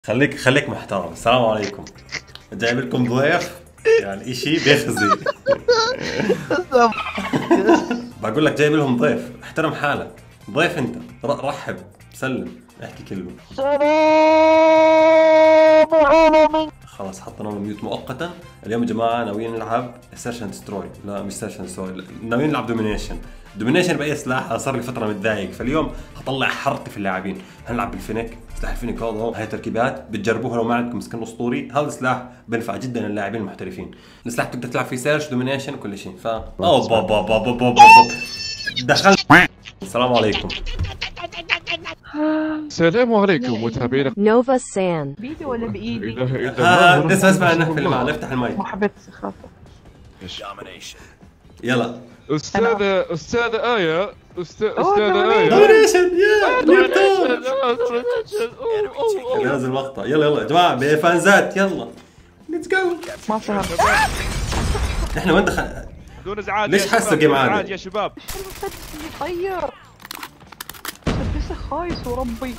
خليك محترم. السلام عليكم. جايب لكم ضيف يعني اشي بيخزي. بقول لك جايب لهم ضيف، احترم حالك. ضيف انت، رحب سلم احكي كلمة. سلام عليكم. خلاص حطينا له ميوت مؤقتا. اليوم يا جماعة ناويين نلعب سيرش اند ستروي، لا مش سيرش اند ستروي، ناويين نلعب دومينيشن. دومينيشن بأي سلاح؟ صار لي فترة متضايق، فاليوم هطلع حرقي في اللاعبين. هنلعب بالفينيك، سلاح الفينيك هذا هاي تركيبات بتجربوها لو ما عندكم سكن اسطوري، هذا السلاح بنفع جدا للاعبين المحترفين. السلاح بتقدر تلعب فيه سيرش دومينيشن كل شيء. دخلت. السلام عليكم. السلام عليكم متابعينا. نوفا سان بيدي ولا بايدي؟ اله الا الله. لسه اسمع النحل اللي معنا، افتح المايك. ما حبيت خاطر. يلا استاذة آية استاذة آية دومينيشن يا نيوتن. نازل مقطع. يلا يا جماعة بفانزات يلا ليتس جو. ما فهمت. احنا وين دخل؟ بدون ازعاج. ليش حاسه جيم عادي؟ يا شباب يطير لسه خايس وربي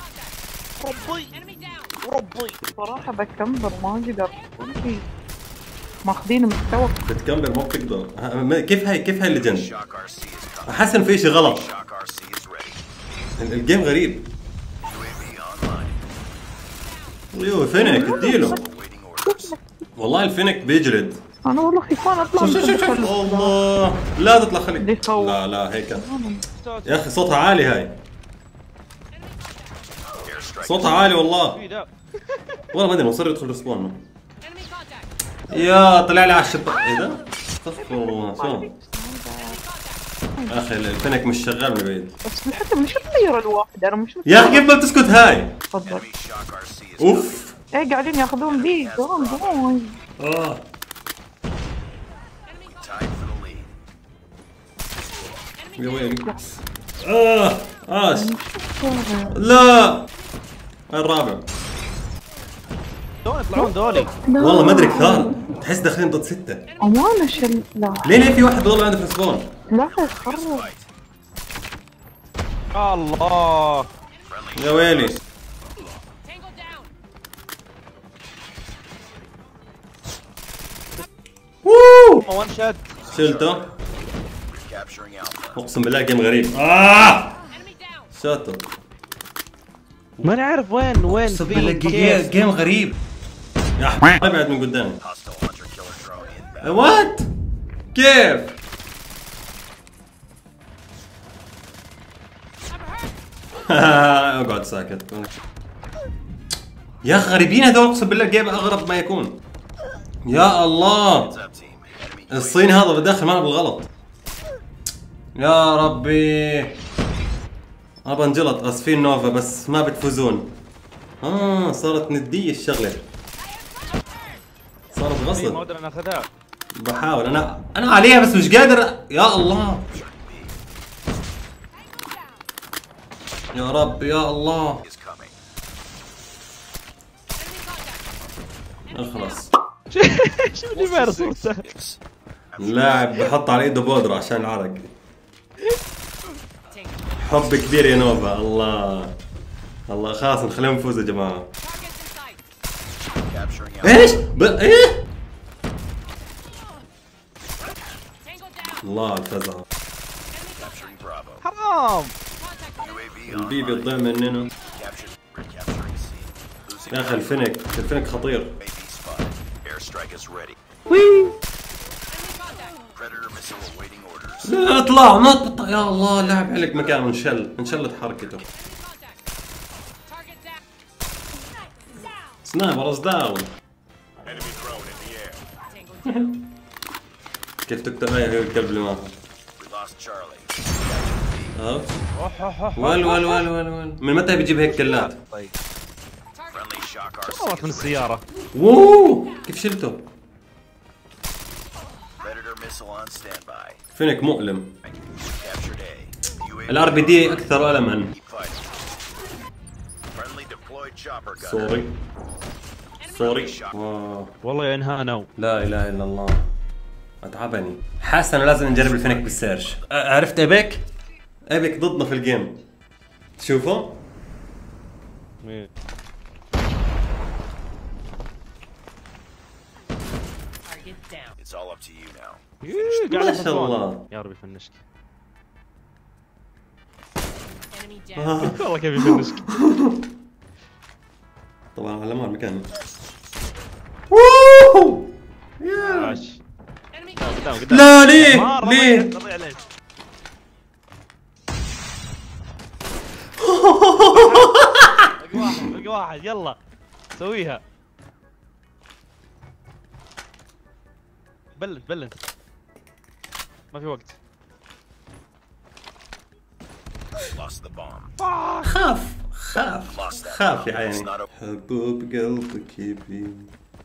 صراحة بكمبر ما اقدر. ماخذين مستوى. بتكمبر ما بتقدر. كيف هاي الليجند؟ احسن في شيء غلط. الجيم غريب. ايوه فينك اديله. والله الفينك بيجلد. انا والله خيفان اطلع. شوف الله لا تطلع خليك. لا هيك يا اخي صوتها عالي هاي. صوتها عالي والله. والله ما ادري مصر يدخل ريسبون. يا طلع لي على الشباك. ايه ده؟ استغفر الله. شو اخي الفينك مش شغال من بعيد. بس حتى مش تطير الواحد. انا مش يا اخي كيف ما بتسكت هاي؟ تفضل. اوف ايه قاعدين ياخذون بي. قوم يا ويلي. لا الرابع. دول يطلعون دولي. والله ما ادري كثار، تحس داخلين ضد 6. امانة شل. لا ليه في واحد والله عنده في السبون؟ لا يخرب. الله يا ويلي. ووو وان شات. شلته. اقسم بالله جيم غريب. شاته. ما نعرف وين اقسم بالله جيم غريب. يا حبيبي ابعد من قدامي. وات؟ كيف؟ اقعد ساكت. يا اخي غريبين هذول، اقسم بالله الجيم اغرب ما يكون. يا الله الصين هذا بداخل معنا بالغلط. يا ربي انا بنجلط. اسفين نوفا بس ما بتفوزون. صارت ندية الشغلة، صارت ما غصب. ادري انا اخذها. بحاول انا عليها بس مش قادر. يا الله يا رب يا الله. خلاص شوف اللي مارس. اللاعب بحط على ايده بودرة عشان العرق. حب كبير يا نوفا. الله خلاص نخليهم نفوز يا جماعة. ايش؟ ايه؟ الله الفزع. حرام. البيبي تضيع مننا. يا اخي الفينك خطير. لا اطلع ما تبطأ. يا الله اللاعب علق مكانه انشلت حركته. سنايبر از داون. كيف تكتب هي الكلب اللي معه؟ ول من متى بيجيب هيك كلات؟ صارت من السيارة. ووو كيف شلته؟ فينك مؤلم. الار بي دي اكثر ألما. سوري والله يا انهانوا. لا اله الا الله اتعبني. حاسس انا لازم نجرب الفينك بالسيرش. عرفت ايبك ضدنا في الجيم. تشوفه It's all up to you now. قاعد ما شاء الله. يا رب يفنشك. Enemy down. والله كيف يفنشك. طبعا على ما المكان. ووو عاش. Enemy قدام قدام. لا ليه؟ مرة ليه؟ تضيع عليك. باقي واحد باقي واحد يلا سويها. بلنت بلنت ما في وقت. Lost the bomb. خاف خاف يا عيني. It's not a حبوب قلبك يبي.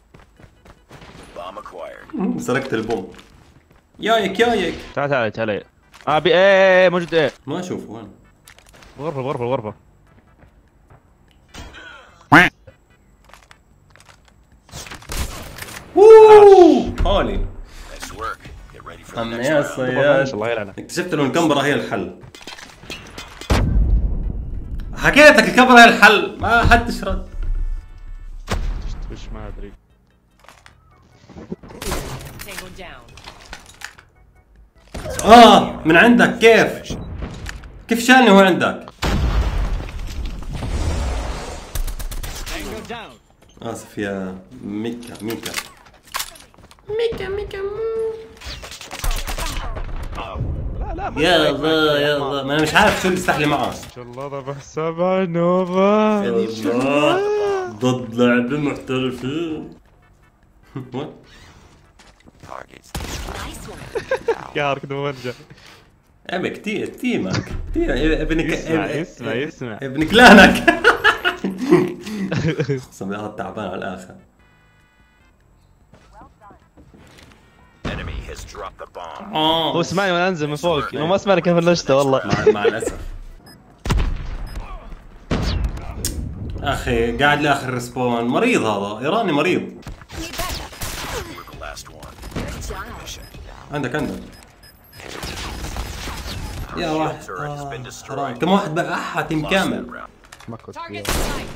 bomb acquired. سرقت البوم. يايك يايك. تعال تعال تعال. ابي ايه موجود ايه. ما اشوفه وين. غرفة غرفة غرفة. ووو هولي. Nice work. Get ready for the أما next يا round. صياد. الله يلعنه. اكتشفت انه الكاميرا هي الحل. حكيت لك الكاميرا هي الحل، ما حدش رد. وش ما ادري. tango down. من عندك كيف شالني هو عندك؟ Tango down. اسف يا ميكا. لا لا ما يلا ما انا مش عارف شو اللي استحلي معه. ان شاء الله ذبح 7 نوفا. الله ضد لعبة محترفين. وات؟ Targets. كارك دومنجا. ابك تيمك ابنك اسمع ابن كلانك. اقسم بالله تعبان على الاخر. Enemy has dropped the bomb. هو سمعني وانا انزل من فوق ما اسمعني كيف فنشته والله. مع الاسف اخي قاعد لاخر ريسبون. مريض هذا ايراني مريض. We're the last one. عندك يا واحد حرام. كم واحد بقى تيم Lost كامل. that round. Target sight.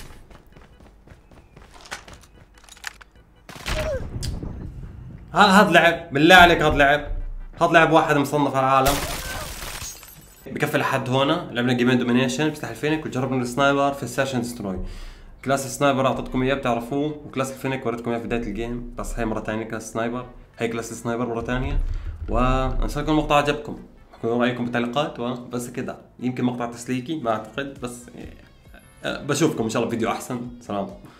هذا لعب بالله عليك. هذا لعب واحد مصنف على العالم. بكفي لحد هنا. لعبنا جيمين دومينيشن بيفتح الفينيك وجربنا السنايبر في السيرشن دستروي. كلاس السنايبر اعطيتكم اياه بتعرفوه، وكلاس الفينيك وريتكم اياه في بدايه الجيم، بس هي مره ثانيه كلاس السنايبر. هي كلاس السنايبر مره ثانيه. وان شاء الله المقطع عجبكم. احكوا رايكم بالتعليقات وبس كده. يمكن مقطع تسليكي ما اعتقد، بس بشوفكم ان شاء الله فيديو احسن. سلام.